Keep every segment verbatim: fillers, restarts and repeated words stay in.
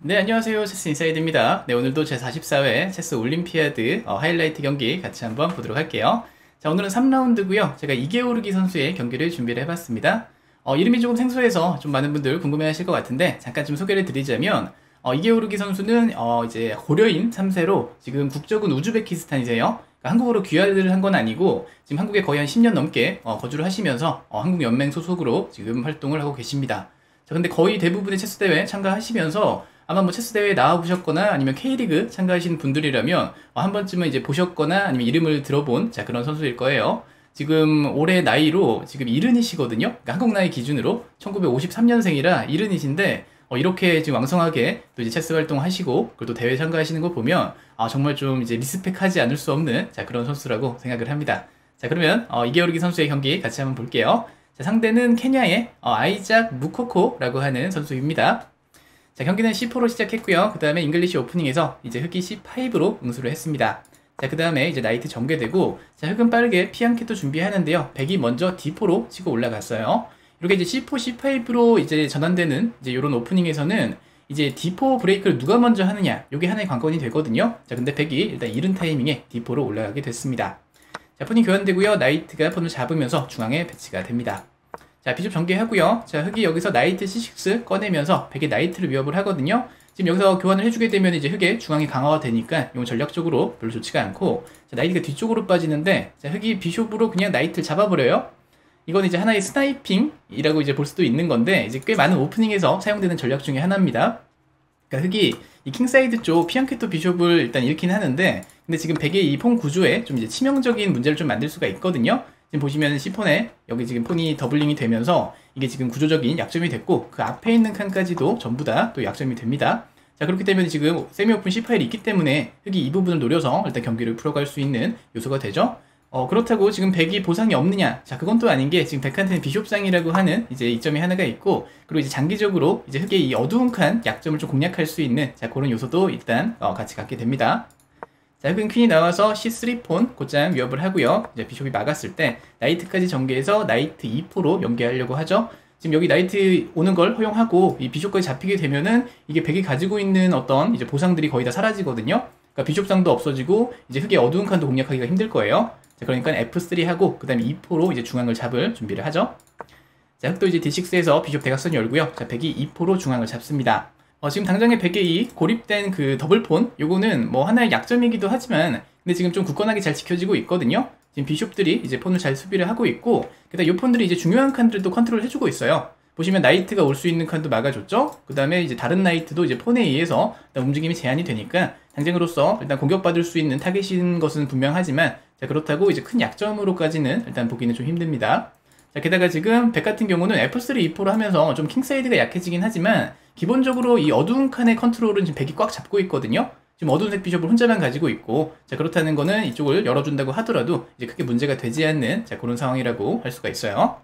네, 안녕하세요. 체스 인사이드입니다. 네, 오늘도 제사십사 회 체스 올림피아드 어, 하이라이트 경기 같이 한번 보도록 할게요. 자, 오늘은 삼 라운드고요. 제가 이게오르기 선수의 경기를 준비를 해봤습니다. 어, 이름이 조금 생소해서 좀 많은 분들 궁금해하실 것 같은데 잠깐 좀 소개를 드리자면 어, 이게오르기 선수는 어, 이제 고려인 삼 세로 지금 국적은 우즈베키스탄이세요. 그러니까 한국으로 귀화를 한 건 아니고 지금 한국에 거의 한 십 년 넘게 어, 거주를 하시면서 어, 한국연맹 소속으로 지금 활동을 하고 계십니다. 자, 근데 거의 대부분의 체스 대회 참가하시면서 아마 뭐 체스 대회에 나와보셨거나 아니면 K리그 참가하신 분들이라면 어, 한 번쯤은 이제 보셨거나 아니면 이름을 들어본 자 그런 선수일 거예요. 지금 올해 나이로 지금 이른이시거든요. 그러니까 한국 나이 기준으로 천구백오십삼 년생이라 이른이신데 어, 이렇게 지금 왕성하게 또 이제 체스 활동하시고 그리고 또 대회 참가하시는 거 보면 아, 정말 좀 이제 리스펙하지 않을 수 없는 자 그런 선수라고 생각을 합니다. 자, 그러면 어, 이게오르기 선수의 경기 같이 한번 볼게요. 자, 상대는 케냐의 어, 아이작 무코코라고 하는 선수입니다. 자, 경기는 씨 포로 시작했고요. 그 다음에 잉글리시 오프닝에서 이제 흑이 씨 파이브로 응수를 했습니다. 자, 그 다음에 이제 나이트 전개되고, 자, 흑은 빠르게 피안켓도 준비하는데요. 백이 먼저 디 포로 치고 올라갔어요. 이렇게 이제 씨 포, 씨 파이브로 이제 전환되는 이제 이런 오프닝에서는 이제 디 포 브레이크를 누가 먼저 하느냐, 요게 하나의 관건이 되거든요. 자, 근데 백이 일단 이른 타이밍에 디 포로 올라가게 됐습니다. 자, 폰이 교환되고요. 나이트가 폰을 잡으면서 중앙에 배치가 됩니다. 자, 비숍 전개하고요. 자, 흑이 여기서 나이트 씨 식스 꺼내면서 백의 나이트를 위협을 하거든요. 지금 여기서 교환을 해주게 되면 이제 흑의 중앙이 강화가 되니까 이건 전략적으로 별로 좋지가 않고, 자, 나이트가 뒤쪽으로 빠지는데, 자, 흑이 비숍으로 그냥 나이트를 잡아버려요. 이건 이제 하나의 스나이핑이라고 이제 볼 수도 있는 건데, 이제 꽤 많은 오프닝에서 사용되는 전략 중에 하나입니다. 그러니까 흑이 이 킹사이드 쪽 피안케토 비숍을 일단 잃긴 하는데, 근데 지금 백의 이 폰 구조에 좀 이제 치명적인 문제를 좀 만들 수가 있거든요. 지금 보시면 C폰에 여기 지금 폰이 더블링이 되면서 이게 지금 구조적인 약점이 됐고, 그 앞에 있는 칸까지도 전부 다 또 약점이 됩니다. 자, 그렇기 때문에 지금 세미오픈 씨 파일이 있기 때문에 흑이 이 부분을 노려서 일단 경기를 풀어갈 수 있는 요소가 되죠. 어, 그렇다고 지금 백이 보상이 없느냐? 자, 그건 또 아닌 게 지금 백한테는 비숍상이라고 하는 이제 이점이 하나가 있고, 그리고 이제 장기적으로 이제 흑의 이 어두운 칸 약점을 좀 공략할 수 있는 자, 그런 요소도 일단 어, 같이 갖게 됩니다. 자, 흑은 퀸이 나와서 씨 쓰리 폰 곧장 위협을 하고요. 이제 비숍이 막았을 때 나이트까지 전개해서 나이트 이 포로 연계하려고 하죠. 지금 여기 나이트 오는 걸 허용하고 이 비숍까지 잡히게 되면은 이게 백이 가지고 있는 어떤 이제 보상들이 거의 다 사라지거든요. 그러니까 비숍상도 없어지고 이제 흑의 어두운 칸도 공략하기가 힘들 거예요. 자, 그러니까 에프 쓰리 하고 그 다음에 이 포로 이제 중앙을 잡을 준비를 하죠. 자, 흑도 이제 디 식스에서 비숍 대각선 열고요. 자, 백이 이 포로 중앙을 잡습니다. 어, 지금 당장에 백의 이 고립된 그 더블폰 요거는 뭐 하나의 약점이기도 하지만 근데 지금 좀 굳건하게 잘 지켜지고 있거든요. 지금 비숍들이 이제 폰을 잘 수비를 하고 있고, 게다가 요 폰들이 이제 중요한 칸들도 컨트롤 해주고 있어요. 보시면 나이트가 올 수 있는 칸도 막아줬죠. 그 다음에 이제 다른 나이트도 이제 폰에 의해서 움직임이 제한이 되니까 당장으로서 일단 공격받을 수 있는 타겟인 것은 분명하지만, 자, 그렇다고 이제 큰 약점으로까지는 일단 보기는 좀 힘듭니다. 자, 게다가 지금 백 같은 경우는 에프 쓰리 이 포로 하면서 좀 킹사이드가 약해지긴 하지만 기본적으로 이 어두운 칸의 컨트롤은 지금 백이 꽉 잡고 있거든요. 지금 어두운 색 비숍을 혼자만 가지고 있고, 자, 그렇다는 거는 이쪽을 열어준다고 하더라도 이제 크게 문제가 되지 않는 자, 그런 상황이라고 할 수가 있어요.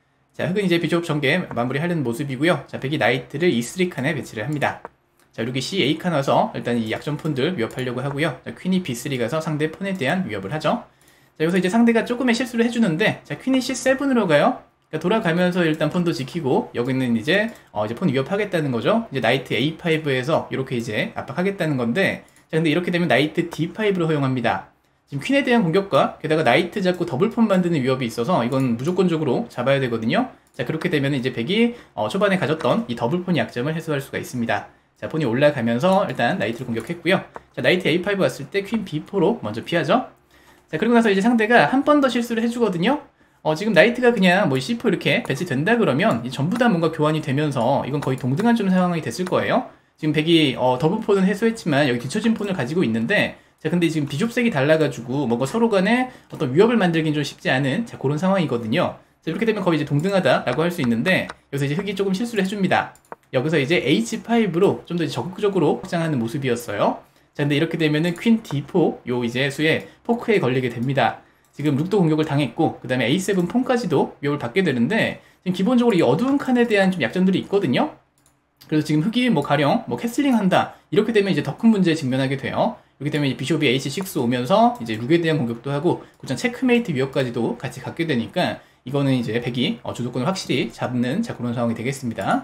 자, 흑은 이제 비숍 전개 마무리하려는 모습이고요. 자, 백이 나이트를 이 쓰리 칸에 배치를 합니다. 자, 이렇게 씨 에이 칸 와서 일단 이 약점 폰들 위협하려고 하고요. 자, 퀸이 비 쓰리 가서 상대 폰에 대한 위협을 하죠. 자, 여기서 이제 상대가 조금의 실수를 해주는데, 자, 퀸이 씨 세븐으로 가요. 그러니까 돌아가면서 일단 폰도 지키고, 여기는 이제, 어, 이제 폰 위협하겠다는 거죠. 이제 나이트 에이 파이브에서 이렇게 이제 압박하겠다는 건데, 자, 근데 이렇게 되면 나이트 디 파이브를 허용합니다. 지금 퀸에 대한 공격과, 게다가 나이트 잡고 더블폰 만드는 위협이 있어서, 이건 무조건적으로 잡아야 되거든요. 자, 그렇게 되면 이제 백이, 어, 초반에 가졌던 이 더블폰 약점을 해소할 수가 있습니다. 자, 폰이 올라가면서 일단 나이트를 공격했고요. 자, 나이트 에이 파이브 왔을 때 퀸 비 포로 먼저 피하죠. 자, 그리고 나서 이제 상대가 한 번 더 실수를 해주거든요. 어, 지금 나이트가 그냥 뭐 씨 포 이렇게 배치된다 그러면 이 전부 다 뭔가 교환이 되면서 이건 거의 동등한 좀 상황이 됐을 거예요. 지금 백이 어, 더블폰은 해소했지만 여기 뒤처진 폰을 가지고 있는데, 자, 근데 지금 비숍색이 달라가지고 뭔가 서로 간에 어떤 위협을 만들긴 좀 쉽지 않은 자, 그런 상황이거든요. 자, 이렇게 되면 거의 이제 동등하다라고 할 수 있는데, 여기서 이제 흑이 조금 실수를 해줍니다. 여기서 이제 에이치 파이브로 좀 더 적극적으로 확장하는 모습이었어요. 자, 근데 이렇게 되면은 퀸 디 포 요 이제 수에 포크에 걸리게 됩니다. 지금 룩도 공격을 당했고, 그 다음에 에이 세븐 폰까지도 위협을 받게 되는데, 지금 기본적으로 이 어두운 칸에 대한 좀 약점들이 있거든요. 그래서 지금 흑이 뭐 가령 뭐 캐슬링 한다 이렇게 되면 이제 더 큰 문제에 직면하게 돼요. 이렇게 되면 비숍이 에이 씨 식스 오면서 이제 룩에 대한 공격도 하고, 곧장 체크메이트 위협까지도 같이 갖게 되니까 이거는 이제 백이 어, 주도권을 확실히 잡는 자, 그런 상황이 되겠습니다.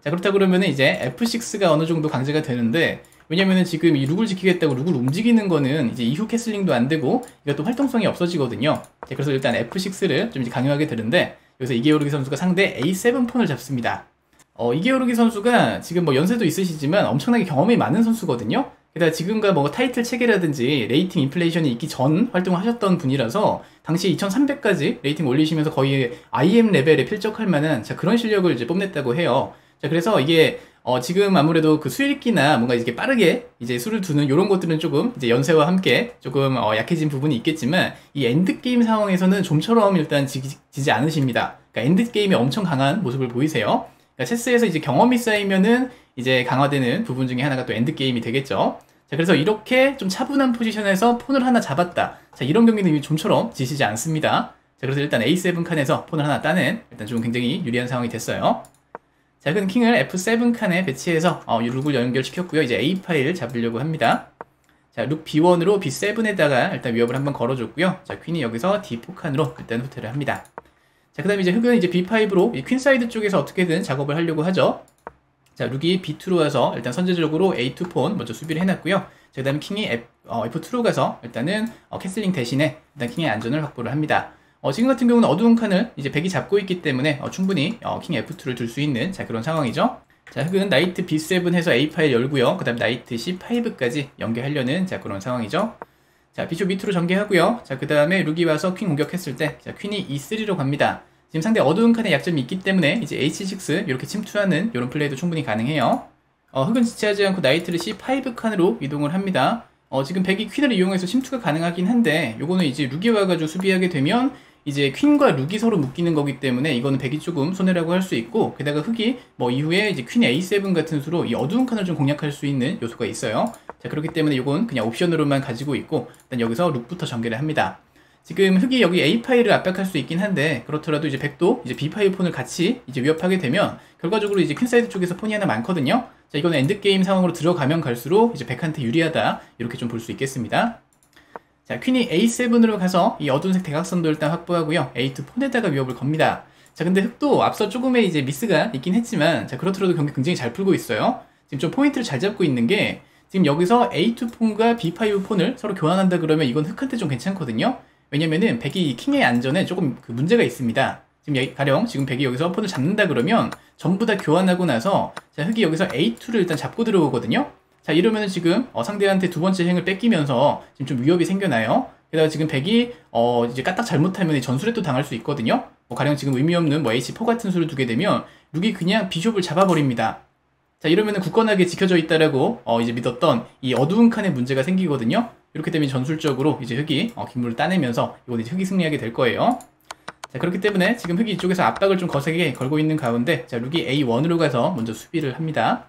자, 그렇다 그러면은 이제 에프 식스가 어느 정도 강제가 되는데, 왜냐면은 지금 이 룩을 지키겠다고 룩을 움직이는 거는 이제 이후 캐슬링도 안 되고 이것도 활동성이 없어지거든요. 자, 그래서 일단 에프 식스를 좀 이제 강요하게 되는데, 여기서 이게오르기 선수가 상대 에이 세븐 폰을 잡습니다. 어, 이게오르기 선수가 지금 뭐 연세도 있으시지만 엄청나게 경험이 많은 선수거든요. 게다가 지금과 뭐 타이틀 체계라든지 레이팅 인플레이션이 있기 전 활동을 하셨던 분이라서 당시 이천삼백까지 레이팅 올리시면서 거의 아이엠 레벨에 필적할 만한 자, 그런 실력을 이제 뽐냈다고 해요. 자, 그래서 이게 어, 지금 아무래도 그 수익기나 뭔가 이렇게 빠르게 이제 수를 두는 이런 것들은 조금 이제 연세와 함께 조금 어, 약해진 부분이 있겠지만, 이 엔드게임 상황에서는 좀처럼 일단 지지, 지지 않으십니다. 그러니까 엔드게임에 엄청 강한 모습을 보이세요. 그러니까 체스에서 이제 경험이 쌓이면은 이제 강화되는 부분 중에 하나가 또 엔드게임이 되겠죠. 자, 그래서 이렇게 좀 차분한 포지션에서 폰을 하나 잡았다. 자, 이런 경기는 이미 좀처럼 지시지 않습니다. 자, 그래서 일단 에이 세븐 칸에서 폰을 하나 따낸 일단 좀 굉장히 유리한 상황이 됐어요. 자, 그 킹을 에프 세븐 칸에 배치해서 어, 룩을 연결시켰고요. 이제 에이 파일 잡으려고 합니다. 자, 룩 비 원으로 비 세븐에다가 일단 위협을 한번 걸어줬고요. 자, 퀸이 여기서 디 포 칸으로 일단 후퇴를 합니다. 자, 그 다음에 이제 흑은 이제 비 파이브로 이 퀸 사이드 쪽에서 어떻게든 작업을 하려고 하죠. 자, 룩이 비 투로 와서 일단 선제적으로 에이 투 폰 먼저 수비를 해놨고요. 자, 그 다음에 킹이 F, 어, 에프 투로 가서 일단은 어, 캐슬링 대신에 일단 킹의 안전을 확보를 합니다. 어, 지금 같은 경우는 어두운 칸을 이제 백이 잡고 있기 때문에 어, 충분히 어, 킹 에프 투를 둘 수 있는 자, 그런 상황이죠. 자, 흑은 나이트 비 세븐 해서 A 파일 열고요. 그 다음 나이트 씨 파이브까지 연계하려는 자, 그런 상황이죠. 자, 비숍 밑으로 전개하고요. 자, 그 다음에 룩이 와서 퀸 공격했을 때 자, 퀸이 이 쓰리로 갑니다. 지금 상대 어두운 칸에 약점이 있기 때문에 이제 에이치 식스 이렇게 침투하는 이런 플레이도 충분히 가능해요. 어, 흑은 지체하지 않고 나이트를 씨 파이브 칸으로 이동을 합니다. 어, 지금 백이 퀸을 이용해서 침투가 가능하긴 한데, 요거는 이제 룩이 와가지고 수비하게 되면 이제 퀸과 룩이 서로 묶이는 거기 때문에 이거는 백이 조금 손해라고 할 수 있고, 게다가 흑이 뭐 이후에 이제 퀸 에이 세븐 같은 수로 이 어두운 칸을 좀 공략할 수 있는 요소가 있어요. 자, 그렇기 때문에 이건 그냥 옵션으로만 가지고 있고, 일단 여기서 룩부터 전개를 합니다. 지금 흑이 여기 A 파일을 압박할 수 있긴 한데, 그렇더라도 이제 백도 이제 B 파일 폰을 같이 이제 위협하게 되면 결과적으로 이제 퀸 사이드 쪽에서 폰이 하나 많거든요. 자, 이거는 엔드게임 상황으로 들어가면 갈수록 이제 백한테 유리하다, 이렇게 좀 볼 수 있겠습니다. 자, 퀸이 에이 세븐으로 가서 이 어두운색 대각선도 일단 확보하고요. 에이 투 폰에다가 위협을 겁니다. 자, 근데 흑도 앞서 조금의 이제 미스가 있긴 했지만, 자, 그렇더라도 경기 굉장히 잘 풀고 있어요. 지금 좀 포인트를 잘 잡고 있는 게, 지금 여기서 에이 투 폰과 비 파이브 폰을 서로 교환한다 그러면 이건 흑한테 좀 괜찮거든요. 왜냐면은 백이 킹의 안전에 조금 그 문제가 있습니다. 지금 여기, 가령 지금 백이 여기서 폰을 잡는다 그러면 전부 다 교환하고 나서 자, 흑이 여기서 에이 투를 일단 잡고 들어오거든요. 자, 이러면은 지금 어, 상대한테 두 번째 행을 뺏기면서 지금 좀 위협이 생겨나요. 게다가 지금 백이 어, 이제 까딱 잘못하면 전술에 또 당할 수 있거든요. 뭐 가령 지금 의미 없는 뭐 에이치 포 같은 수를 두게 되면 룩이 그냥 비숍을 잡아버립니다. 자, 이러면은 굳건하게 지켜져 있다라고 어, 이제 믿었던 이 어두운 칸에 문제가 생기거든요. 이렇게 되면 전술적으로 이제 흑이 어, 김물을 따내면서 이건 이제 흑이 승리하게 될 거예요. 자, 그렇기 때문에 지금 흑이 이쪽에서 압박을 좀 거세게 걸고 있는 가운데 자, 룩이 에이 원으로 가서 먼저 수비를 합니다.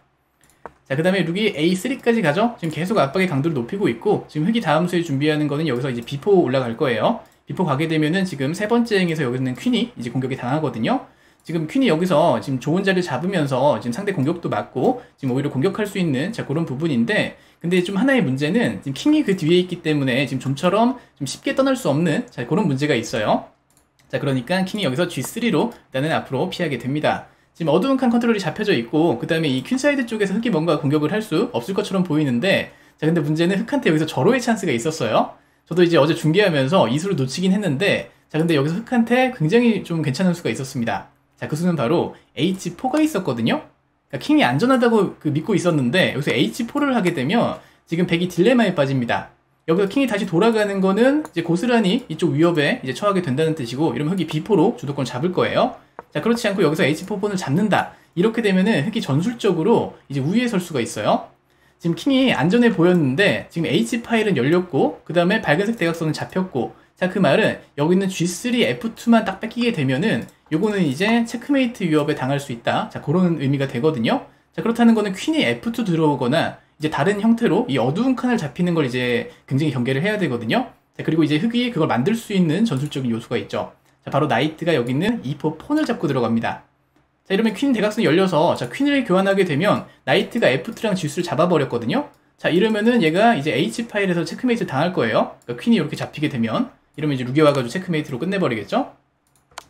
자, 그 다음에 룩이 에이 쓰리까지 가죠. 지금 계속 압박의 강도를 높이고 있고, 지금 흑이 다음 수에 준비하는 거는 여기서 이제 비 포 올라갈 거예요. 비 포 가게 되면은 지금 세 번째 행에서 여기서는 퀸이 이제 공격이 당하거든요. 지금 퀸이 여기서 지금 좋은 자리를 잡으면서 지금 상대 공격도 막고 지금 오히려 공격할 수 있는 자, 그런 부분인데, 근데 좀 하나의 문제는 지금 킹이 그 뒤에 있기 때문에 지금 좀처럼 좀 쉽게 떠날 수 없는 자, 그런 문제가 있어요. 자, 그러니까 킹이 여기서 지 쓰리로 일단은 앞으로 피하게 됩니다. 지금 어두운 칸 컨트롤이 잡혀져 있고, 그 다음에 이 퀸 사이드 쪽에서 흑이 뭔가 공격을 할 수 없을 것처럼 보이는데, 자, 근데 문제는 흑한테 여기서 절호의 찬스가 있었어요. 저도 이제 어제 중계하면서 이 수를 놓치긴 했는데, 자, 근데 여기서 흑한테 굉장히 좀 괜찮은 수가 있었습니다. 자, 그 수는 바로 에이치 포가 있었거든요. 그러니까 킹이 안전하다고 그 믿고 있었는데, 여기서 에이치 포를 하게 되면 지금 백이 딜레마에 빠집니다. 여기서 킹이 다시 돌아가는 거는 이제 고스란히 이쪽 위협에 이제 처하게 된다는 뜻이고, 이러면 흑이 비 포로 주도권을 잡을 거예요. 자, 그렇지 않고 여기서 에이치 포 폰을 잡는다. 이렇게 되면은 흑이 전술적으로 이제 우위에 설 수가 있어요. 지금 킹이 안전해 보였는데, 지금 H 파일은 열렸고, 그 다음에 밝은색 대각선은 잡혔고, 자, 그 말은 여기 있는 지 쓰리 에프 투만 딱 뺏기게 되면은 요거는 이제 체크메이트 위협에 당할 수 있다. 자, 그런 의미가 되거든요. 자, 그렇다는 거는 퀸이 에프 투 들어오거나 이제 다른 형태로 이 어두운 칸을 잡히는 걸 이제 굉장히 경계를 해야 되거든요. 자, 그리고 이제 흑이 그걸 만들 수 있는 전술적인 요소가 있죠. 자, 바로 나이트가 여기 있는 이 포 폰을 잡고 들어갑니다. 자, 이러면 퀸 대각선이 열려서 자, 퀸을 교환하게 되면 나이트가 에프 투랑 지 쓰리를 잡아버렸거든요. 자, 이러면은 얘가 이제 H 파일에서 체크메이트 당할 거예요. 그러니까 퀸이 이렇게 잡히게 되면, 이러면 이제 룩이 와가지고 체크메이트로 끝내버리겠죠.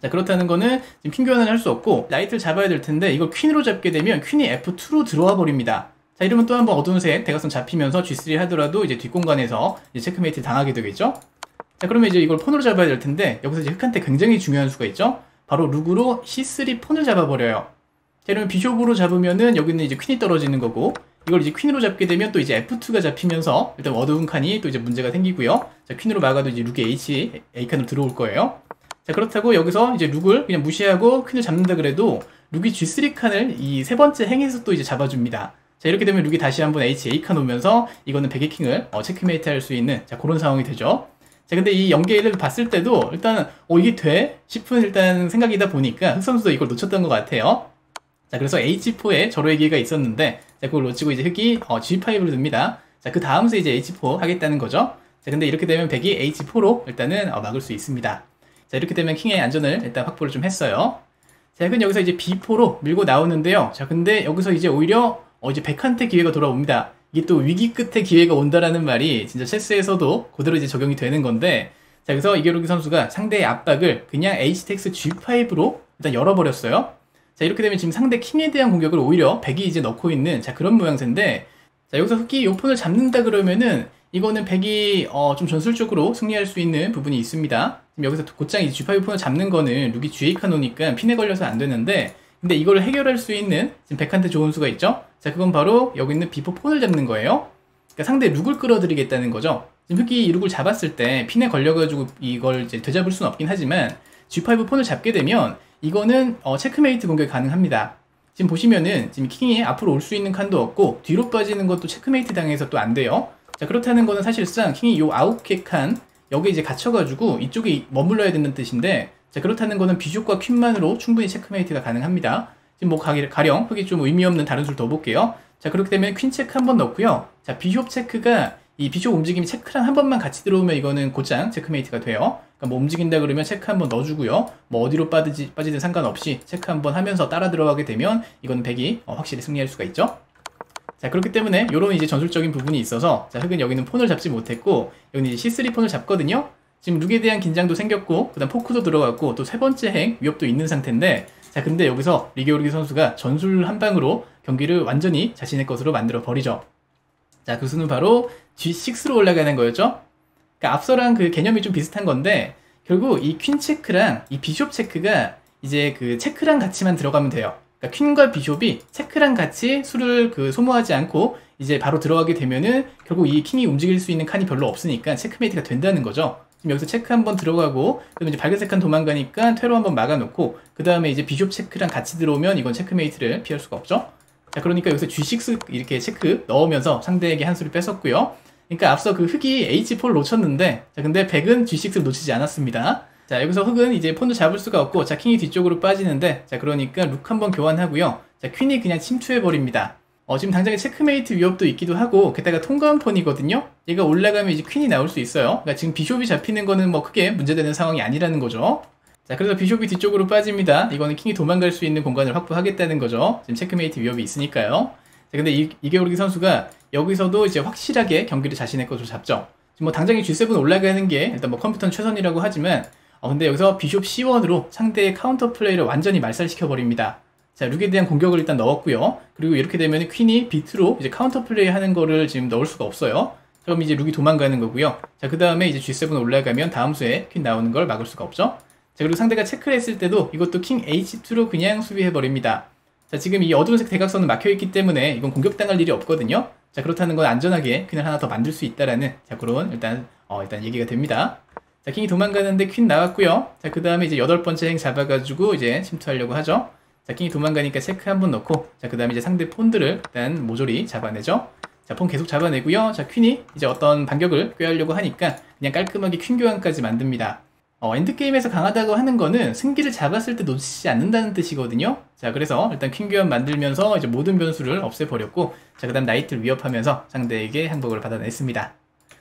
자, 그렇다는 거는 지금 퀸 교환을 할 수 없고 나이트를 잡아야 될 텐데 이걸 퀸으로 잡게 되면 퀸이 에프 투로 들어와 버립니다. 자, 이러면 또 한번 어두운 색 대각선 잡히면서 지 쓰리 하더라도 이제 뒷공간에서 이제 체크메이트를 당하게 되겠죠. 자, 그러면 이제 이걸 폰으로 잡아야 될 텐데 여기서 이제 흑한테 굉장히 중요한 수가 있죠. 바로 룩으로 씨 쓰리 폰을 잡아버려요. 자, 이러면 비숍으로 잡으면은 여기는 이제 퀸이 떨어지는 거고 이걸 이제 퀸으로 잡게 되면 또 이제 에프 투가 잡히면서 일단 어두운 칸이 또 이제 문제가 생기고요. 자, 퀸으로 막아도 이제 룩이 H, A 칸으로 들어올 거예요. 자, 그렇다고 여기서 이제 룩을 그냥 무시하고 퀸을 잡는다 그래도 룩이 지 쓰리 칸을 이 세 번째 행에서 또 이제 잡아줍니다. 자, 이렇게 되면 룩이 다시 한번 H, A 칸 오면서 이거는 백이킹을 어, 체크메이트 할 수 있는 자, 그런 상황이 되죠. 자, 근데 이 연계를 봤을 때도 일단 어 이게 돼? 싶은 일단 생각이다 보니까 흑 선수도 이걸 놓쳤던 것 같아요. 자, 그래서 에이치 포에 절호의 기회가 있었는데 자, 그걸 놓치고 이제 흑이 어, 지 파이브를 듭니다. 자, 그 다음서 이제 에이치 포 하겠다는 거죠. 자, 근데 이렇게 되면 백이 에이치 포로 일단은 어, 막을 수 있습니다. 자, 이렇게 되면 킹의 안전을 일단 확보를 좀 했어요. 자, 그럼 여기서 이제 비 포로 밀고 나오는데요. 자, 근데 여기서 이제 오히려 어 이제 백한테 기회가 돌아옵니다. 이게 또 위기 끝에 기회가 온다라는 말이 진짜 체스에서도 그대로 이제 적용이 되는 건데, 자, 그래서 이계록이 선수가 상대의 압박을 그냥 에이치 텍스 지 파이브로 일단 열어버렸어요. 자, 이렇게 되면 지금 상대 킹에 대한 공격을 오히려 백이 이제 넣고 있는 자, 그런 모양새인데, 자, 여기서 흑이 요 폰을 잡는다 그러면은 이거는 백이 어, 좀 전술적으로 승리할 수 있는 부분이 있습니다. 지금 여기서 곧장 이 지 파이브 폰을 잡는 거는 룩이 지 에이 칸 오니까 핀에 걸려서 안 되는데, 근데 이걸 해결할 수 있는 지금 백한테 좋은 수가 있죠? 자, 그건 바로 여기 있는 비 포 폰을 잡는 거예요. 그러니까 상대 룩을 끌어들이겠다는 거죠. 지금 흑이 이 룩을 잡았을 때 핀에 걸려가지고 이걸 이제 되잡을 수는 없긴 하지만 지 파이브 폰을 잡게 되면 이거는 어, 체크메이트 공격이 가능합니다. 지금 보시면은 지금 킹이 앞으로 올 수 있는 칸도 없고 뒤로 빠지는 것도 체크메이트 당해서 또 안 돼요. 자, 그렇다는 거는 사실상 킹이 요 아홉 개 칸 여기 이제 갇혀가지고 이쪽에 머물러야 된다는 뜻인데, 자, 그렇다는 거는 비숍과 퀸만으로 충분히 체크메이트가 가능합니다. 지금 뭐 가령 흑이 좀 의미 없는 다른 수를 더 볼게요. 자, 그렇기 때문에 퀸 체크 한번 넣고요. 자, 비숍 체크가 이 비숍 움직임이 체크랑 한 번만 같이 들어오면 이거는 곧장 체크메이트가 돼요. 그러니까 뭐 움직인다 그러면 체크 한번 넣어주고요. 뭐 어디로 빠지지, 빠지든 상관없이 체크 한번 하면서 따라 들어가게 되면 이거는 백이 어, 확실히 승리할 수가 있죠. 자, 그렇기 때문에 이런 이제 전술적인 부분이 있어서 자, 흑은 여기는 폰을 잡지 못했고 여기는 이제 씨 쓰리 폰을 잡거든요. 지금 룩에 대한 긴장도 생겼고 그 다음 포크도 들어갔고 또 세 번째 행 위협도 있는 상태인데, 자, 근데 여기서 리게오르기 선수가 전술 한 방으로 경기를 완전히 자신의 것으로 만들어 버리죠. 자, 그 수는 바로 지 식스로 올라가는 거였죠. 그러니까 앞서랑 그 개념이 좀 비슷한 건데 결국 이 퀸 체크랑 이 비숍 체크가 이제 그 체크랑 같이만 들어가면 돼요. 그러니까 퀸과 비숍이 체크랑 같이 수를 그 소모하지 않고 이제 바로 들어가게 되면은 결국 이 킹이 움직일 수 있는 칸이 별로 없으니까 체크메이트가 된다는 거죠. 지금 여기서 체크 한번 들어가고 그러면 이제 밝은색 칸 도망가니까 퇴로 한번 막아놓고 그 다음에 이제 비숍 체크랑 같이 들어오면 이건 체크메이트를 피할 수가 없죠. 자, 그러니까 여기서 지 식스 이렇게 체크 넣으면서 상대에게 한 수를 뺐었고요. 그러니까 앞서 그 흑이 에이치 포를 놓쳤는데, 자, 근데 백은 지 식스를 놓치지 않았습니다. 자, 여기서 흑은 이제 폰도 잡을 수가 없고 자, 킹이 뒤쪽으로 빠지는데, 자, 그러니까 룩 한번 교환하고요. 자, 퀸이 그냥 침투해버립니다. 어, 지금 당장에 체크메이트 위협도 있기도 하고 게다가 통과한 폰이거든요. 얘가 올라가면 이제 퀸이 나올 수 있어요. 그러니까 지금 비숍이 잡히는 거는 뭐 크게 문제되는 상황이 아니라는 거죠. 자, 그래서 비숍이 뒤쪽으로 빠집니다. 이거는 킹이 도망갈 수 있는 공간을 확보하겠다는 거죠. 지금 체크메이트 위협이 있으니까요. 자, 근데 이, 이계오르기 선수가 여기서도 이제 확실하게 경기를 자신의 것으로 잡죠. 지금 뭐 당장에 지 세븐 올라가는 게 일단 뭐 컴퓨터는 최선이라고 하지만 어, 근데 여기서 비숍 씨 원으로 상대의 카운터 플레이를 완전히 말살시켜 버립니다. 자, 룩에 대한 공격을 일단 넣었고요. 그리고 이렇게 되면 퀸이 비트로 이제 카운터 플레이 하는 거를 지금 넣을 수가 없어요. 그럼 이제 룩이 도망가는 거고요. 자, 그 다음에 이제 지 세븐 올라가면 다음 수에 퀸 나오는 걸 막을 수가 없죠. 자, 그리고 상대가 체크를 했을 때도 이것도 킹 에이치 투로 그냥 수비해버립니다. 자, 지금 이 어두운색 대각선은 막혀있기 때문에 이건 공격당할 일이 없거든요. 자, 그렇다는 건 안전하게 퀸을 하나 더 만들 수 있다라는 자, 그런 일단 어, 일단 얘기가 됩니다. 자, 킹이 도망가는데 퀸 나왔고요. 자, 그 다음에 이제 여덟 번째 행 잡아가지고 이제 침투하려고 하죠. 자, 킹이 도망가니까 체크 한번 넣고 자, 그 다음에 이제 상대 폰들을 일단 모조리 잡아내죠. 자, 폰 계속 잡아내고요. 자, 퀸이 이제 어떤 반격을 꾀하려고 하니까 그냥 깔끔하게 퀸 교환까지 만듭니다. 어, 엔드게임에서 강하다고 하는 거는 승기를 잡았을 때 놓치지 않는다는 뜻이거든요. 자, 그래서 일단 퀸 교환 만들면서 이제 모든 변수를 없애버렸고, 자, 그 다음 나이트를 위협하면서 상대에게 항복을 받아냈습니다.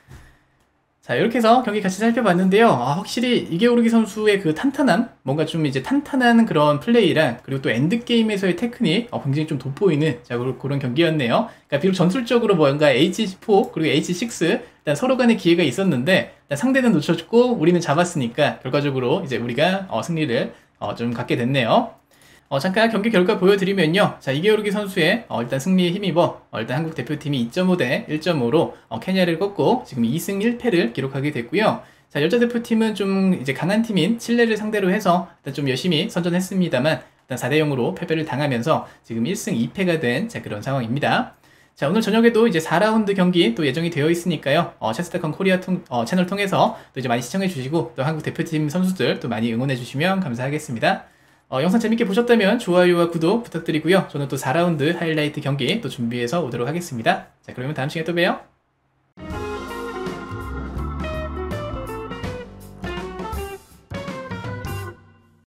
자, 이렇게 해서 경기 같이 살펴봤는데요. 아, 확실히 이계오르기 선수의 그 탄탄함, 뭔가 좀 이제 탄탄한 그런 플레이랑 그리고 또 엔드게임에서의 테크닉 어, 굉장히 좀 돋보이는 자, 그런 경기였네요. 그러니까 비록 전술적으로 뭔가 에이치 포 그리고 에이치 식스 일단 서로 간의 기회가 있었는데 일단 상대는 놓쳤고 우리는 잡았으니까 결과적으로 이제 우리가 어, 승리를 어, 좀 갖게 됐네요. 어, 잠깐 경기 결과 보여드리면요. 자, 이계오르기 선수의 어, 일단 승리에 힘입어 어, 일단 한국 대표팀이 이 점 오 대 일 점 오로 어, 케냐를 꺾고 지금 이 승 일 패를 기록하게 됐고요. 자, 여자 대표팀은 좀 이제 강한 팀인 칠레를 상대로 해서 일단 좀 열심히 선전했습니다만 일단 사 대 영으로 패배를 당하면서 지금 일 승 이 패가 된 자, 그런 상황입니다. 자, 오늘 저녁에도 이제 사 라운드 경기 또 예정이 되어 있으니까요. 어, 체스닷컴 코리아 통, 어, 채널 통해서 또 이제 많이 시청해 주시고 또 한국 대표팀 선수들 또 많이 응원해 주시면 감사하겠습니다. 어, 영상 재밌게 보셨다면 좋아요와 구독 부탁드리고요. 저는 또 사 라운드 하이라이트 경기 또 준비해서 오도록 하겠습니다. 자, 그러면 다음 시간에 또 봬요.